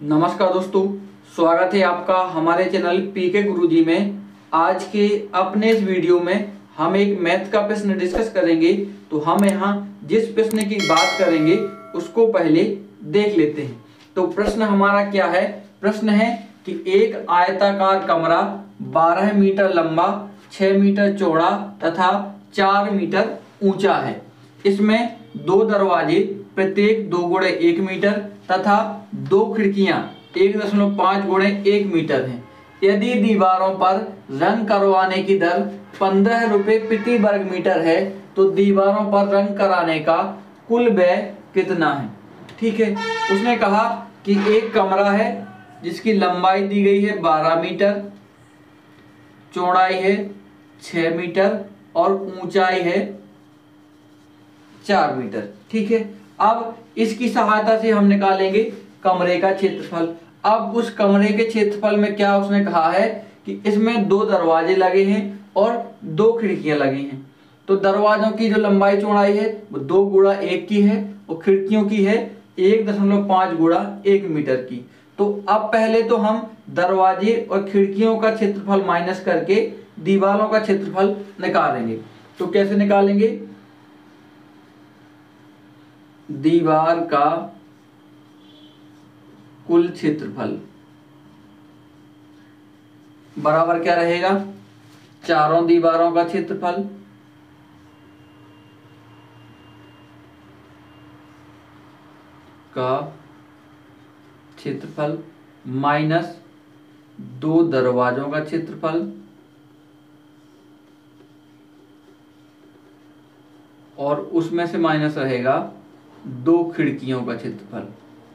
नमस्कार दोस्तों, स्वागत है आपका हमारे चैनल पीके गुरुजी में। आज के अपने इस वीडियो में हम एक मैथ का प्रश्न डिस्कस करेंगे। तो हम यहाँ जिस प्रश्न की बात करेंगे उसको पहले देख लेते हैं। तो प्रश्न हमारा क्या है? प्रश्न है कि एक आयताकार कमरा 12 मीटर लंबा, 6 मीटर चौड़ा तथा 4 मीटर ऊंचा है। इसमें दो दरवाजे प्रत्येक 2x1 मीटर तथा दो खिड़कियां 1.5 × 1 मीटर हैं। यदि दीवारों पर रंग करवाने की दर 15 रुपये प्रति वर्ग मीटर है तो दीवारों पर रंग कराने का कुल व्यय कितना है? ठीक है, उसने कहा कि एक कमरा है जिसकी लंबाई दी गई है 12 मीटर, चौड़ाई है 6 मीटर और ऊंचाई है 4 मीटर। ठीक है, अब इसकी सहायता से हम निकालेंगे कमरे का क्षेत्रफल। अब उस कमरे के क्षेत्रफल में क्या उसने कहा है कि इसमें दो दरवाजे लगे हैं और दो खिड़कियां लगी हैं। तो दरवाजों की जो लंबाई चौड़ाई है वो 2 × 1 की है और खिड़कियों की है 1.5 × 1 मीटर की। तो अब पहले तो हम दरवाजे और खिड़कियों का क्षेत्रफल माइनस करके दीवारों का क्षेत्रफल निकालेंगे। तो कैसे निकालेंगे? दीवार का कुल क्षेत्रफल बराबर क्या रहेगा? चारों दीवारों का क्षेत्रफल का क्षेत्रफल माइनस दो दरवाजों का क्षेत्रफल और उसमें से माइनस रहेगा दो खिड़कियों का क्षेत्रफल।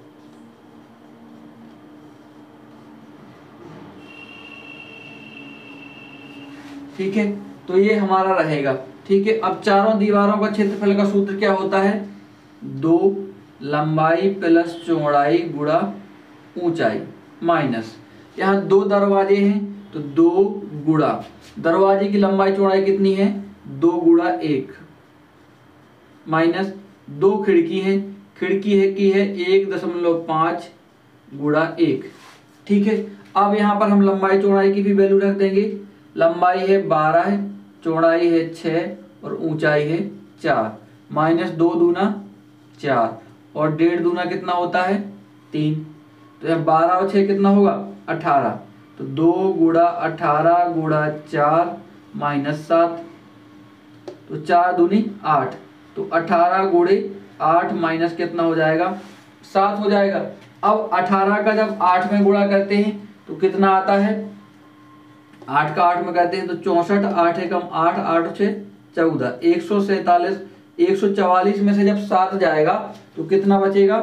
ठीक है, तो ये हमारा रहेगा। ठीक है, अब चारों दीवारों का क्षेत्रफल का सूत्र क्या होता है? 2 लंबाई प्लस चौड़ाई गुणा ऊंचाई माइनस, यहाँ दो दरवाजे हैं तो 2 गुणा दरवाजे की लंबाई चौड़ाई कितनी है? 2 × 1 माइनस दो खिड़की है, खिड़की है की है 1.5 × 1। ठीक है, अब यहाँ पर हम लंबाई चौड़ाई की भी वैल्यू रख देंगे। लंबाई है 12 है, चौड़ाई है 6 और ऊंचाई है 4 माइनस 2 दूना 4 और 1.5 दूना कितना होता है? 3। तो यहाँ 12 और 6 कितना होगा? 18। तो 2 × 18 × 4 माइनस 7, तो 4 दूनी 8। तो 18 × 8 माइनस कितना हो जाएगा? 7 हो जाएगा। अब 18 का जब 8 में गुणा करते हैं तो कितना आता है? 8 का 8 में करते हैं तो 64, 8 एकम 8, 8 6 14, 147। 144 में से जब 7 जाएगा तो कितना बचेगा?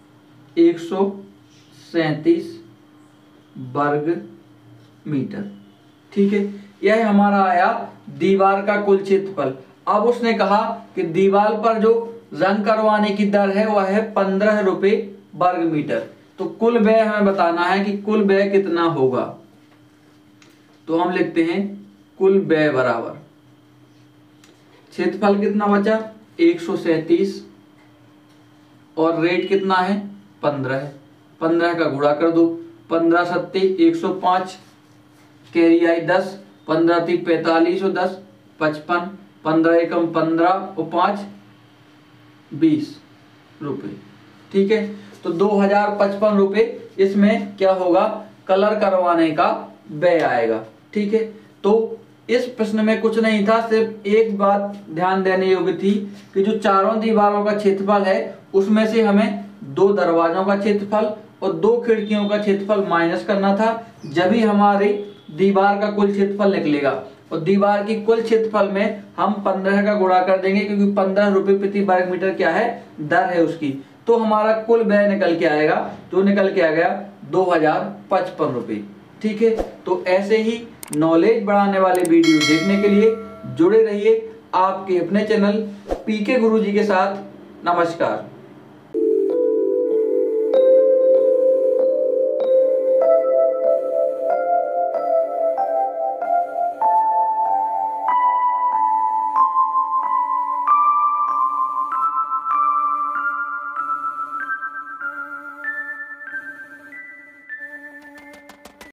137 वर्ग मीटर। ठीक है, यह हमारा आया दीवार का कुल क्षेत्रफल। अब उसने कहा कि दीवार पर जो रंग करवाने की दर है वह है 15 रुपये वर्ग मीटर। तो कुल व्यय हमें बताना है कि कुल व्यय कितना होगा। तो हम लिखते हैं कुल व्यय बराबर क्षेत्रफल कितना बचा? 137 और रेट कितना है? 15 है। 15 का गुणा कर दो, 15 सत्ते 105, कैरी आई 10, 15 × 45 और 10 55, 15 एकम 15 और 5 20 रुपये। ठीक है, तो 2055 रुपये इसमें क्या होगा? कलर करवाने का व्यय आएगा। ठीक है, तो इस प्रश्न में कुछ नहीं था, सिर्फ एक बात ध्यान देने योग्य थी कि जो चारों दीवारों का क्षेत्रफल है उसमें से हमें दो दरवाजों का क्षेत्रफल और दो खिड़कियों का क्षेत्रफल माइनस करना था, जब ही हमारी दीवार का कुल क्षेत्रफल निकलेगा। और दीवार की कुल क्षेत्रफल में हम 15 का गुणा कर देंगे क्योंकि 15 रुपये प्रति वर्ग मीटर क्या है? दर है उसकी। तो हमारा कुल व्यय निकल के आएगा, जो निकल के आ गया 2055 रुपये। ठीक है, तो ऐसे ही नॉलेज बढ़ाने वाले वीडियो देखने के लिए जुड़े रहिए आपके अपने चैनल पीके गुरुजी के साथ। नमस्कार।